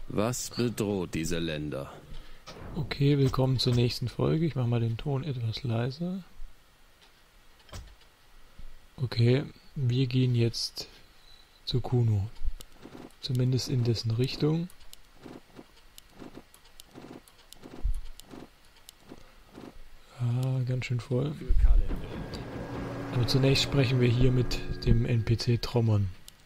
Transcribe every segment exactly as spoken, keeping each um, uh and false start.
Was bedroht diese Länder? Okay, willkommen zur nächsten Folge. Ich mache mal den Ton etwas leiser. Okay, wir gehen jetzt zu Kuno. Zumindest in dessen Richtung. Ah, ganz schön voll. Aber zunächst sprechen wir hier mit dem N P C Trommon.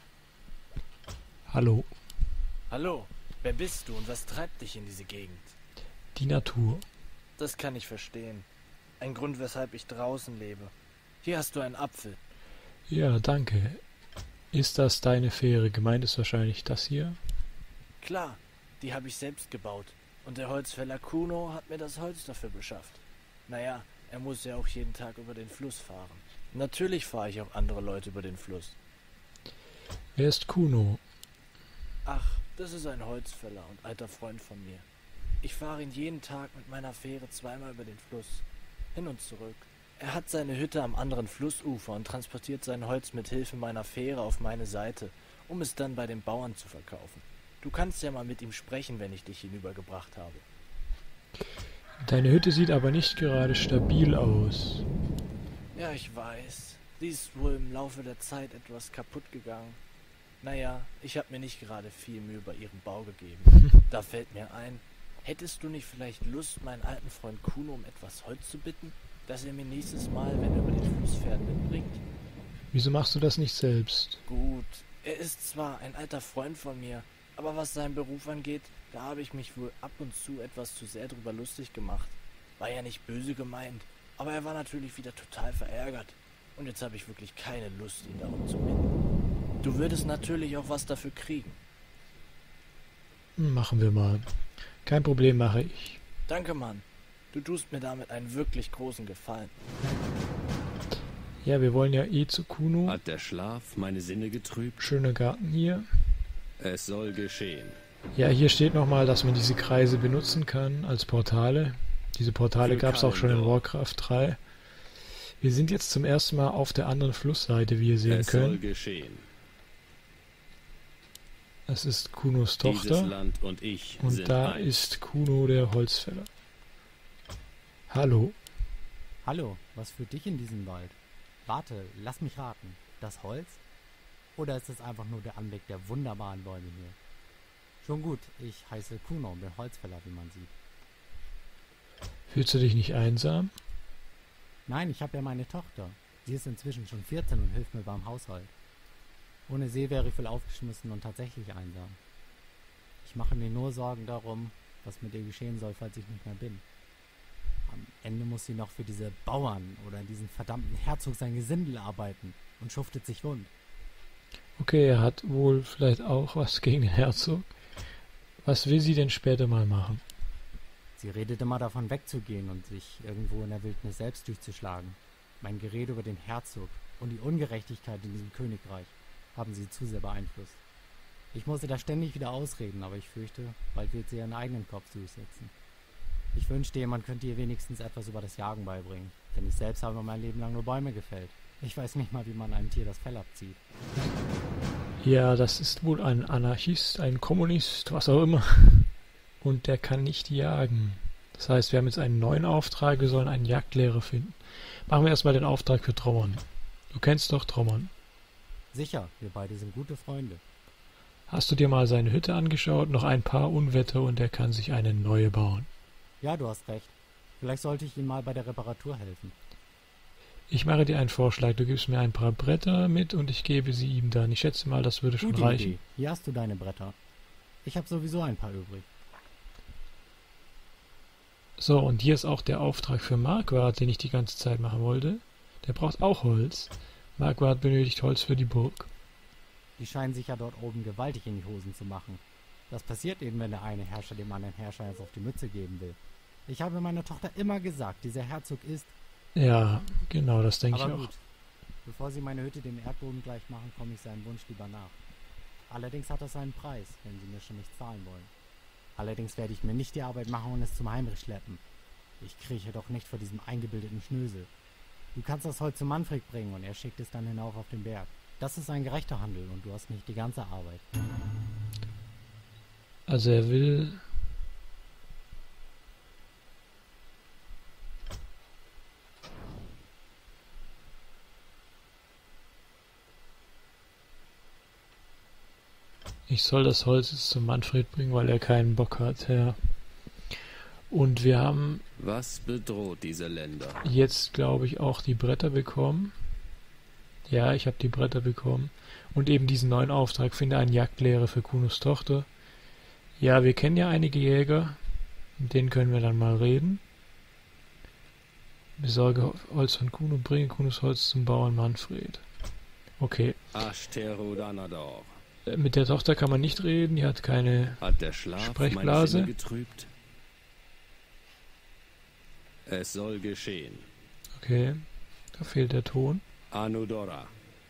Hallo. Hallo, wer bist du und was treibt dich in diese Gegend? Die Natur. Das kann ich verstehen. Ein Grund, weshalb ich draußen lebe. Hier hast du einen Apfel. Ja, danke. Ist das deine Fähre? Gemeint ist wahrscheinlich das hier? Klar, die habe ich selbst gebaut. Und der Holzfäller Kuno hat mir das Holz dafür beschafft. Naja, er muss ja auch jeden Tag über den Fluss fahren. Natürlich fahre ich auch andere Leute über den Fluss. Wer ist Kuno? Ach, das ist ein Holzfäller und alter Freund von mir. Ich fahre ihn jeden Tag mit meiner Fähre zweimal über den Fluss. Hin und zurück. Er hat seine Hütte am anderen Flussufer und transportiert sein Holz mit Hilfe meiner Fähre auf meine Seite, um es dann bei den Bauern zu verkaufen. Du kannst ja mal mit ihm sprechen, wenn ich dich hinübergebracht habe. Deine Hütte sieht aber nicht gerade stabil aus. Ja, ich weiß. Sie ist wohl im Laufe der Zeit etwas kaputt gegangen. Naja, ich habe mir nicht gerade viel Mühe bei ihrem Bau gegeben. Da fällt mir ein, hättest du nicht vielleicht Lust, meinen alten Freund Kuno um etwas Holz zu bitten, dass er mir nächstes Mal, wenn er über den Fluss fährt, mitbringt? Wieso machst du das nicht selbst? Gut, er ist zwar ein alter Freund von mir, aber was seinen Beruf angeht, da habe ich mich wohl ab und zu etwas zu sehr drüber lustig gemacht. War ja nicht böse gemeint, aber er war natürlich wieder total verärgert. Und jetzt habe ich wirklich keine Lust, ihn darum zu bitten. Du würdest natürlich auch was dafür kriegen. Machen wir mal. Kein Problem, mache ich. Danke, Mann. Du tust mir damit einen wirklich großen Gefallen. Ja, wir wollen ja eh zu Kuno. Hat der Schlaf meine Sinne getrübt? Schöner Garten hier. Es soll geschehen. Ja, hier steht nochmal, dass man diese Kreise benutzen kann als Portale. Diese Portale gab es auch schon in Warcraft drei. Wir sind jetzt zum ersten Mal auf der anderen Flussseite, wie ihr sehen es könnt. Soll geschehen. Das ist Kunos Tochter. Dieses Land und ich und sind da eins. ist Kuno der Holzfäller. Hallo. Hallo, was führt dich in diesen Wald? Warte, lass mich raten. Das Holz? Oder ist es einfach nur der Anblick der wunderbaren Bäume hier? Schon gut, ich heiße Kuno und bin Holzfäller, wie man sieht. Fühlst du dich nicht einsam? Nein, ich habe ja meine Tochter. Sie ist inzwischen schon vierzehn und hilft mir beim Haushalt. Ohne sie wäre ich wohl aufgeschmissen und tatsächlich einsam. Ich mache mir nur Sorgen darum, was mit ihr geschehen soll, falls ich nicht mehr bin. Am Ende muss sie noch für diese Bauern oder diesen verdammten Herzog sein Gesindel arbeiten und schuftet sich wund. Okay, er hat wohl vielleicht auch was gegen den Herzog. Was will sie denn später mal machen? Sie redet immer davon wegzugehen und sich irgendwo in der Wildnis selbst durchzuschlagen. Mein Gerede über den Herzog und die Ungerechtigkeit in diesem Königreich haben sie zu sehr beeinflusst. Ich musste da ständig wieder ausreden, aber ich fürchte, bald wird sie ihren eigenen Kopf durchsetzen. Ich wünschte, jemand könnte ihr wenigstens etwas über das Jagen beibringen, denn ich selbst habe mein Leben lang nur Bäume gefällt. Ich weiß nicht mal, wie man einem Tier das Fell abzieht. Ja, das ist wohl ein Anarchist, ein Kommunist, was auch immer. Und der kann nicht jagen. Das heißt, wir haben jetzt einen neuen Auftrag, wir sollen einen Jagdlehrer finden. Machen wir erstmal den Auftrag für Trommon. Du kennst doch Trommon. Sicher, wir beide sind gute Freunde. Hast du dir mal seine Hütte angeschaut? Noch ein paar Unwetter und er kann sich eine neue bauen. Ja, du hast recht. Vielleicht sollte ich ihm mal bei der Reparatur helfen. Ich mache dir einen Vorschlag. Du gibst mir ein paar Bretter mit und ich gebe sie ihm dann. Ich schätze mal, das würde schon Gute reichen. Idee. Hier hast du deine Bretter. Ich habe sowieso ein paar übrig. So, und hier ist auch der Auftrag für Marquardt, den ich die ganze Zeit machen wollte. Der braucht auch Holz. Marquardt benötigt Holz für die Burg. Die scheinen sich ja dort oben gewaltig in die Hosen zu machen. Das passiert eben, wenn der eine Herrscher dem anderen Herrscher jetzt auf die Mütze geben will. Ich habe meiner Tochter immer gesagt, dieser Herzog ist... Ja, genau, das denke ich Aber auch. gut, bevor sie meine Hütte dem Erdboden gleich machen, komme ich seinem Wunsch lieber nach. Allerdings hat das seinen Preis, wenn sie mir schon nicht zahlen wollen. Allerdings werde ich mir nicht die Arbeit machen und es zum Heimrich schleppen. Ich krieche doch nicht vor diesem eingebildeten Schnösel. Du kannst das Holz zu Manfred bringen und er schickt es dann hinauf auf den Berg. Das ist ein gerechter Handel und du hast nicht die ganze Arbeit. Also er will... Ich soll das Holz jetzt zu Manfred bringen, weil er keinen Bock hat, ja. Und wir haben... Was bedroht diese Länder? Jetzt, glaube ich, auch die Bretter bekommen. Ja, ich habe die Bretter bekommen. Und eben diesen neuen Auftrag, finde einen Jagdlehrer für Kunos Tochter. Ja, wir kennen ja einige Jäger. Mit denen können wir dann mal reden. Besorge Holz von Kuno, bringe Kunos Holz zum Bauern Manfred. Okay. Ashterod-Anador. Mit der Tochter kann man nicht reden, die hat keine Hat der Schlaf Sprechblase. meine Sinne getrübt? Es soll geschehen. Okay, da fehlt der Ton. Anudora.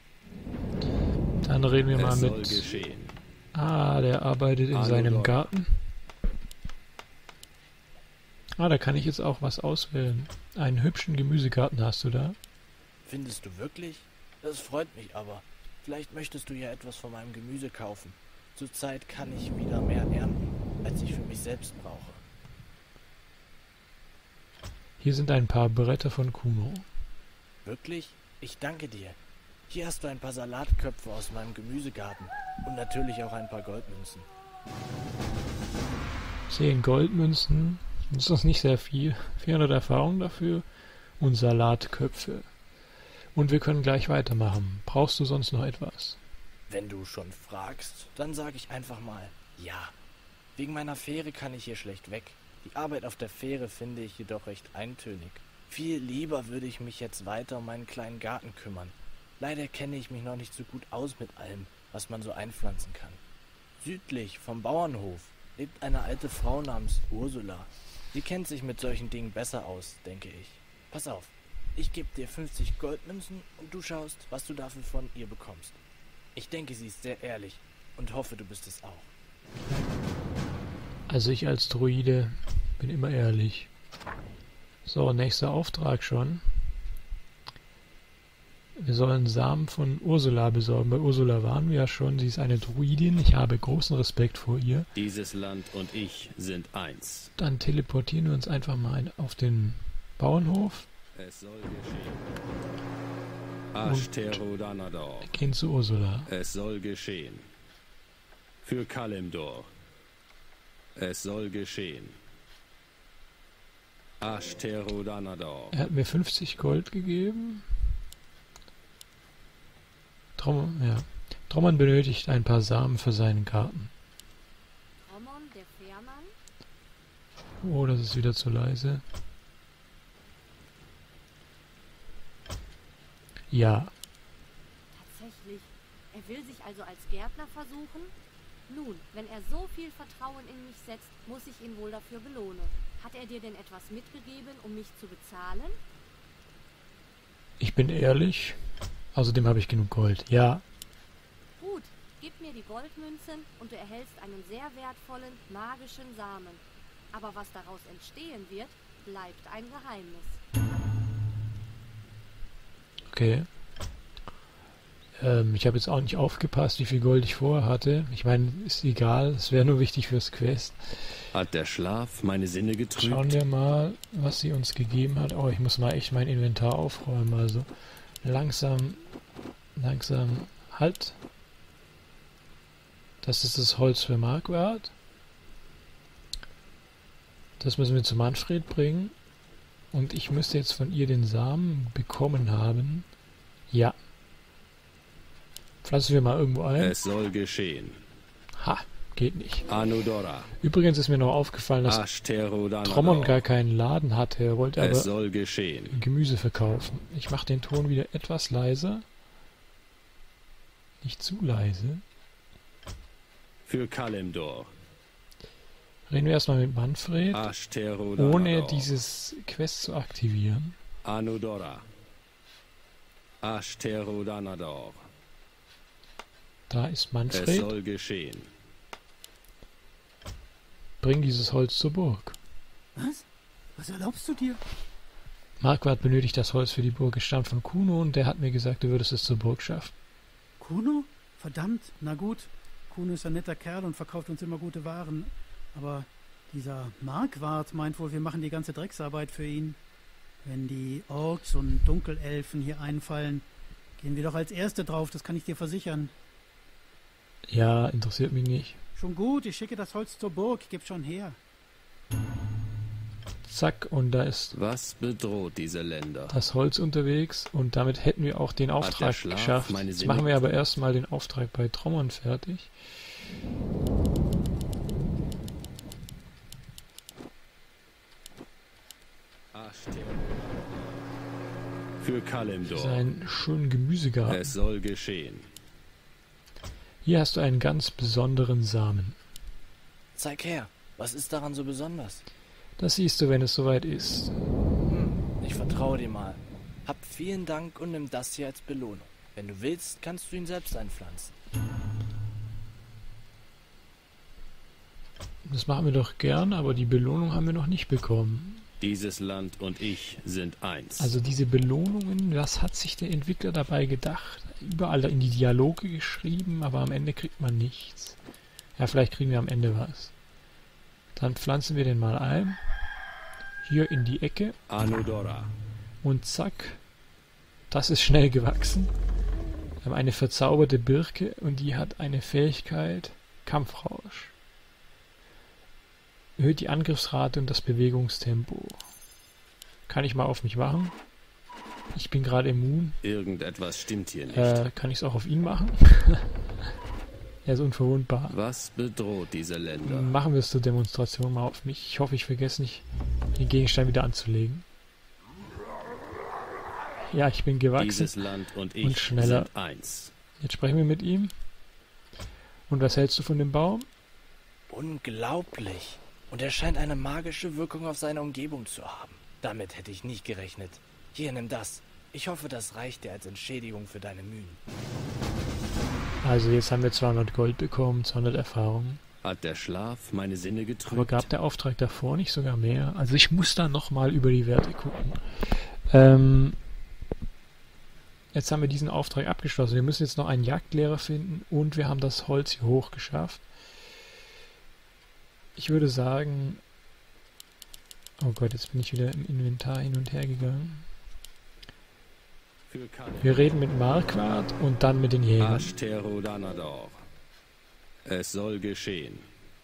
Dann reden wir mal Es soll mit... geschehen. Ah, der arbeitet in seinem Garten. Ah, da kann ich jetzt auch was auswählen. Einen hübschen Gemüsegarten hast du da. Findest du wirklich? Das freut mich aber. Vielleicht möchtest du ja etwas von meinem Gemüse kaufen. Zurzeit kann ich wieder mehr ernten, als ich für mich selbst brauche. Hier sind ein paar Bretter von Kuno. Wirklich? Ich danke dir. Hier hast du ein paar Salatköpfe aus meinem Gemüsegarten und natürlich auch ein paar Goldmünzen. Zehn Goldmünzen, das ist nicht sehr viel. vierhundert Erfahrung dafür und Salatköpfe. Und wir können gleich weitermachen. Brauchst du sonst noch etwas? Wenn du schon fragst, dann sage ich einfach mal ja. Wegen meiner Fähre kann ich hier schlecht weg. Die Arbeit auf der Fähre finde ich jedoch recht eintönig. Viel lieber würde ich mich jetzt weiter um meinen kleinen Garten kümmern. Leider kenne ich mich noch nicht so gut aus mit allem, was man so einpflanzen kann. Südlich vom Bauernhof lebt eine alte Frau namens Ursula. Sie kennt sich mit solchen Dingen besser aus, denke ich. Pass auf, ich gebe dir fünfzig Goldmünzen und du schaust, was du dafür von ihr bekommst. Ich denke, sie ist sehr ehrlich und hoffe, du bist es auch. Also ich als Druide bin immer ehrlich. So, nächster Auftrag schon. Wir sollen Samen von Ursula besorgen. Bei Ursula waren wir ja schon. Sie ist eine Druidin. Ich habe großen Respekt vor ihr. Dieses Land und ich sind eins. Dann teleportieren wir uns einfach mal auf den Bauernhof. Es soll geschehen. Ashterod-Anador. Gehen zu Ursula. Es soll geschehen. Für Kalimdor. Es soll geschehen. Ashterod-Anador. Er hat mir fünfzig Gold gegeben. Trommon, ja. Trommon benötigt ein paar Samen für seinen Garten. Trommon, der Fährmann? Oh, das ist wieder zu leise. Ja. Tatsächlich. Er will sich also als Gärtner versuchen? Nun, wenn er so viel Vertrauen in mich setzt, muss ich ihn wohl dafür belohnen. Hat er dir denn etwas mitgegeben, um mich zu bezahlen? Ich bin ehrlich. Außerdem habe ich genug Gold. Ja. Gut, gib mir die Goldmünzen und du erhältst einen sehr wertvollen, magischen Samen. Aber was daraus entstehen wird, bleibt ein Geheimnis. Okay. Ähm, ich habe jetzt auch nicht aufgepasst, wie viel Gold ich vorher hatte. Ich meine, ist egal. Es wäre nur wichtig fürs Quest. Hat der Schlaf meine Sinne getrübt? Schauen wir mal, was sie uns gegeben hat. Oh, ich muss mal echt mein Inventar aufräumen. Also langsam, langsam. Halt. Das ist das Holz für Marquardt. Das müssen wir zu Manfred bringen. Und ich müsste jetzt von ihr den Samen bekommen haben. Ja. Pflanzen wir mal irgendwo ein. Es soll geschehen. Ha, geht nicht. Anudora. Übrigens ist mir noch aufgefallen, dass Ashterod-Anador. Trommon gar keinen Laden hatte. Er wollte aber Es soll geschehen. Gemüse verkaufen. Ich mache den Ton wieder etwas leiser. Nicht zu leise. Für Kalimdor. Reden wir erstmal mit Manfred, Ashterod-Anador. ohne dieses Quest zu aktivieren. Anudora. Ashterod-Anador. Da ist Es Manfred. soll geschehen. Bring dieses Holz zur Burg. Was? Was erlaubst du dir? Marquardt benötigt das Holz für die Burg. Es stammt von Kuno und der hat mir gesagt, du würdest es zur Burg schaffen. Kuno? Verdammt, na gut. Kuno ist ein netter Kerl und verkauft uns immer gute Waren. Aber dieser Markwart meint wohl, wir machen die ganze Drecksarbeit für ihn. Wenn die Orks und Dunkelelfen hier einfallen, gehen wir doch als Erste drauf, das kann ich dir versichern. Ja, interessiert mich nicht. Schon gut, ich schicke das Holz zur Burg, gib schon her. Zack, und da ist Was bedroht diese Länder? das Holz unterwegs und damit hätten wir auch den der Auftrag Schlaf geschafft. meine Jetzt Sinne machen wir aber getrübt? erstmal den Auftrag bei Trommern fertig. Für Kalimdor. Seinen schönen Gemüsegarten. Es soll geschehen. Hier hast du einen ganz besonderen Samen. Zeig her, was ist daran so besonders? Das siehst du, wenn es soweit ist. Hm, ich vertraue dir mal. Hab vielen Dank und nimm das hier als Belohnung. Wenn du willst, kannst du ihn selbst einpflanzen. Das machen wir doch gern, aber die Belohnung haben wir noch nicht bekommen. Dieses Land und ich sind eins. Also diese Belohnungen, was hat sich der Entwickler dabei gedacht? Überall in die Dialoge geschrieben, aber am Ende kriegt man nichts. Ja, vielleicht kriegen wir am Ende was. Dann pflanzen wir den mal ein. Hier in die Ecke. Anudora. Und zack. Das ist schnell gewachsen. Wir haben eine verzauberte Birke und die hat eine Fähigkeit Kampfrausch. Erhöht die Angriffsrate und das Bewegungstempo. Kann ich mal auf mich machen. Ich bin gerade immun. Irgendetwas stimmt hier nicht. Äh, kann ich es auch auf ihn machen? Er ist unverwundbar. Was bedroht diese Länder? Machen wir es zur Demonstration mal auf mich. Ich hoffe, ich vergesse nicht, den Gegenstand wieder anzulegen. Ja, ich bin gewachsen. Dieses Land und ich und schneller. sind eins. Jetzt sprechen wir mit ihm. Und was hältst du von dem Baum? Unglaublich. Und er scheint eine magische Wirkung auf seine Umgebung zu haben. Damit hätte ich nicht gerechnet. Hier, nimm das. Ich hoffe, das reicht dir als Entschädigung für deine Mühen. Also jetzt haben wir zweihundert Gold bekommen, zweihundert Erfahrung. Hat der Schlaf meine Sinne getrübt? Aber gab der Auftrag davor nicht sogar mehr? Also ich muss da nochmal über die Werte gucken. Ähm, jetzt haben wir diesen Auftrag abgeschlossen. Wir müssen jetzt noch einen Jagdlehrer finden und wir haben das Holz hier hoch geschafft. Ich würde sagen... Oh Gott, jetzt bin ich wieder im Inventar hin und her gegangen. Für Kalimdor. Wir reden mit Marquardt und dann mit den Jägern. Ashterodanador. Es soll geschehen.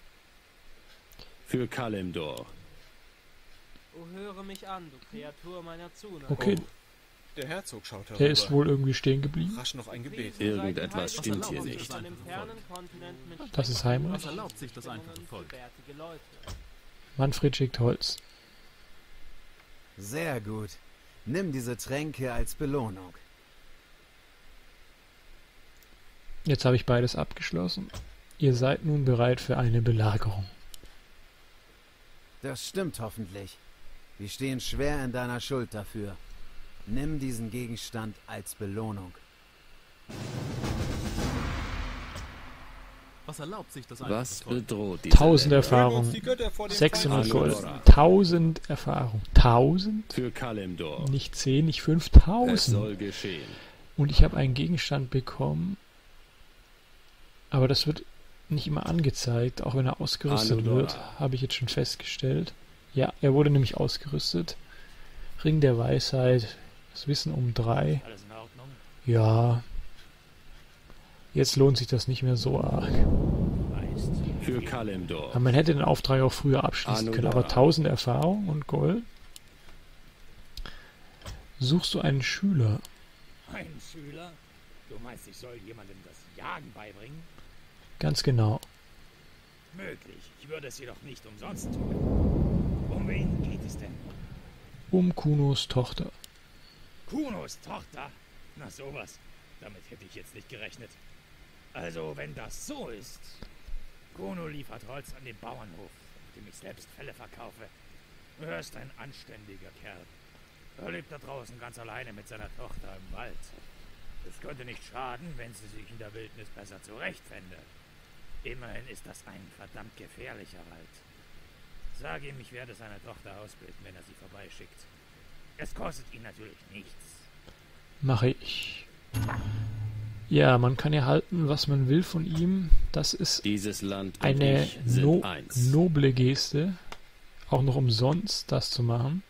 Für Kalimdor. Oh, höre mich an, du Kreatur meiner Zuneigung. Okay, Der Herzog schaut herüber. der ist wohl irgendwie stehen geblieben. Rasch noch ein Gebet. Irgendetwas stimmt hier erlaubt sich nicht. das einfache Volk? Das ist Heinrich. Was erlaubt sich das einfache Volk? Manfred schickt Holz. Sehr gut. Nimm diese Tränke als Belohnung. Jetzt habe ich beides abgeschlossen. Ihr seid nun bereit für eine Belagerung. Das stimmt hoffentlich. Wir stehen schwer in deiner Schuld dafür. Nimm diesen Gegenstand als Belohnung. Was erlaubt sich das einfache Was Volk? bedroht diese tausend Länder? Erfahrung. Die Götter vor dem sechshundert Feind Gold. Andorra. tausend Erfahrung. tausend? Für Kalimdor. Nicht zehn, nicht Es fünftausend. soll geschehen. Und ich habe einen Gegenstand bekommen. Aber das wird nicht immer angezeigt, auch wenn er ausgerüstet Anudora. wird, habe ich jetzt schon festgestellt. Ja, er wurde nämlich ausgerüstet. Ring der Weisheit, das Wissen um drei. Alles in Ordnung? Ja. Jetzt lohnt sich das nicht mehr so arg. Weißt. Für Kalimdor. Aber man hätte den Auftrag auch früher abschließen können. Aber Anudora. tausend Erfahrung und Gold. Suchst du einen Schüler? Ein Schüler? Du meinst, ich soll jemandem das Jagen beibringen? Ganz genau. Möglich. Ich würde es jedoch nicht umsonst tun. Um wen geht es denn? Um Kunos Tochter. Kunos Tochter? Na sowas. Damit hätte ich jetzt nicht gerechnet. Also, wenn das so ist. Kuno liefert Holz an den Bauernhof, dem ich selbst Felle verkaufe. Er ist ein anständiger Kerl. Er lebt da draußen ganz alleine mit seiner Tochter im Wald. Es könnte nicht schaden, wenn sie sich in der Wildnis besser zurechtfände. Immerhin ist das ein verdammt gefährlicher Wald. Sag ihm, ich werde seine Tochter ausbilden, wenn er sie vorbeischickt. Es kostet ihn natürlich nichts. Mache ich. Ja, man kann ja halten, was man will von ihm. Das ist Dieses Land und eine ich sind no eins. noble Geste, auch noch umsonst das zu machen.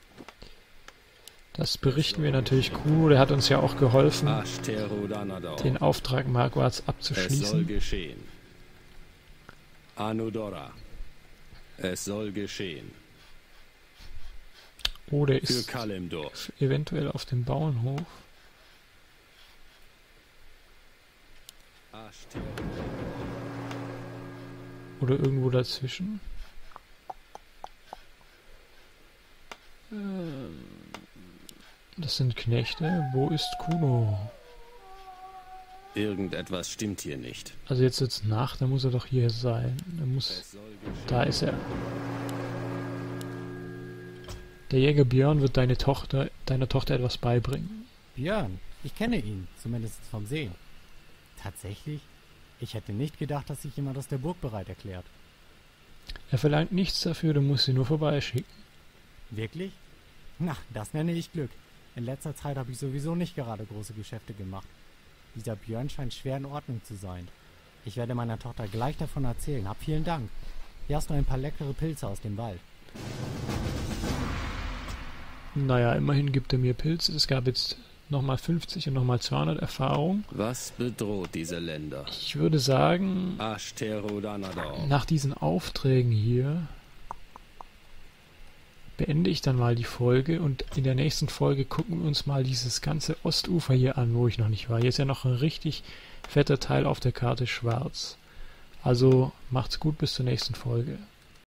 Das berichten wir natürlich Kuno, der hat uns ja auch geholfen, Ashterudanadur. den Auftrag Marquards Es soll abzuschließen. geschehen. Anudora. Es soll geschehen. Oh, der Für ist Kalimdor. eventuell auf dem Bauernhof. Ashter Oder irgendwo dazwischen. Ähm, Das sind Knechte. Wo ist Kuno? Irgendetwas stimmt hier nicht. Also jetzt wird's Nacht, dann muss er doch hier sein. Er muss. Es soll geschehen. Da ist er. Der Jäger Björn wird deine Tochter, deiner Tochter etwas beibringen. Björn, ich kenne ihn, zumindest vom Sehen. Tatsächlich? Ich hätte nicht gedacht, dass sich jemand aus der Burg bereit erklärt. Er verlangt nichts dafür, du musst sie nur vorbeischicken. Wirklich? Na, das nenne ich Glück. In letzter Zeit habe ich sowieso nicht gerade große Geschäfte gemacht. Dieser Björn scheint schwer in Ordnung zu sein. Ich werde meiner Tochter gleich davon erzählen. Hab vielen Dank. Hier hast du ein paar leckere Pilze aus dem Wald. Naja, immerhin gibt er mir Pilze. Es gab jetzt nochmal fünfzig und nochmal zweihundert Erfahrung. Was bedroht diese Länder? Ich würde sagen, Ashterudanadur. nach diesen Aufträgen hier beende ich dann mal die Folge und in der nächsten Folge gucken wir uns mal dieses ganze Ostufer hier an, wo ich noch nicht war. Hier ist ja noch ein richtig fetter Teil auf der Karte schwarz. Also macht's gut, bis zur nächsten Folge.